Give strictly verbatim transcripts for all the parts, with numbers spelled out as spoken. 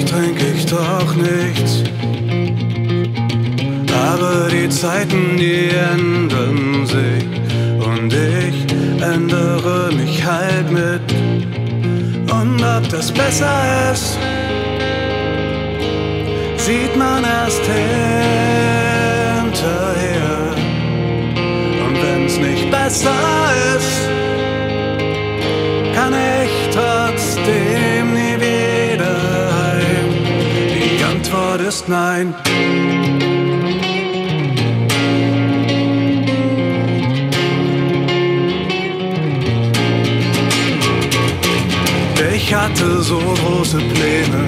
trink ich doch nichts. Aber die Zeiten, die ändern sich und ich ändere mich halt mit. Und ob das besser ist, sieht man erst hinterher. Und wenn's nicht besser ist, kann ich trotzdem nie wieder heim. Die Antwort ist nein. Ich hatte so große Pläne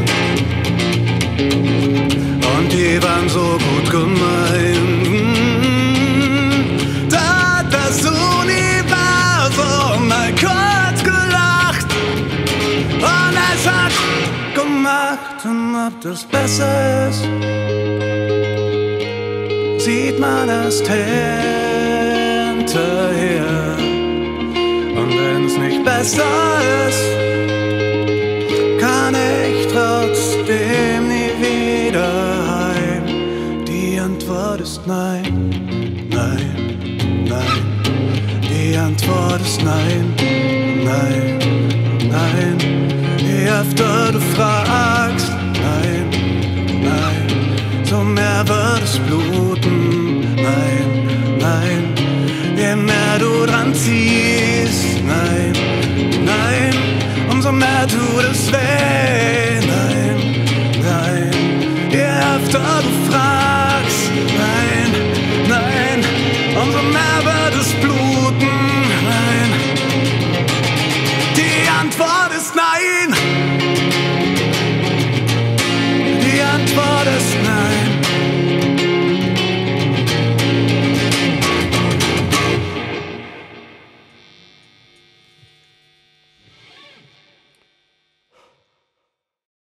und die waren so gut gemeint. Da hat das Universum mal kurz gelacht und es hat gemacht. Und ob das besser ist, sieht man erst hinterher. Und wenn's nicht besser ist, kann ich trotzdem nie wieder heim. Die Antwort ist nein, nein, nein. Die Antwort ist nein, nein, nein. Je öfter du fragst, nein, nein, so mehr wird es bluten, nein, nein. Je mehr du dran ziehst, nein, nein, umso mehr tut es weh, nein, nein. Je öfter du fragst, nein, nein, umso mehr wird es bluten.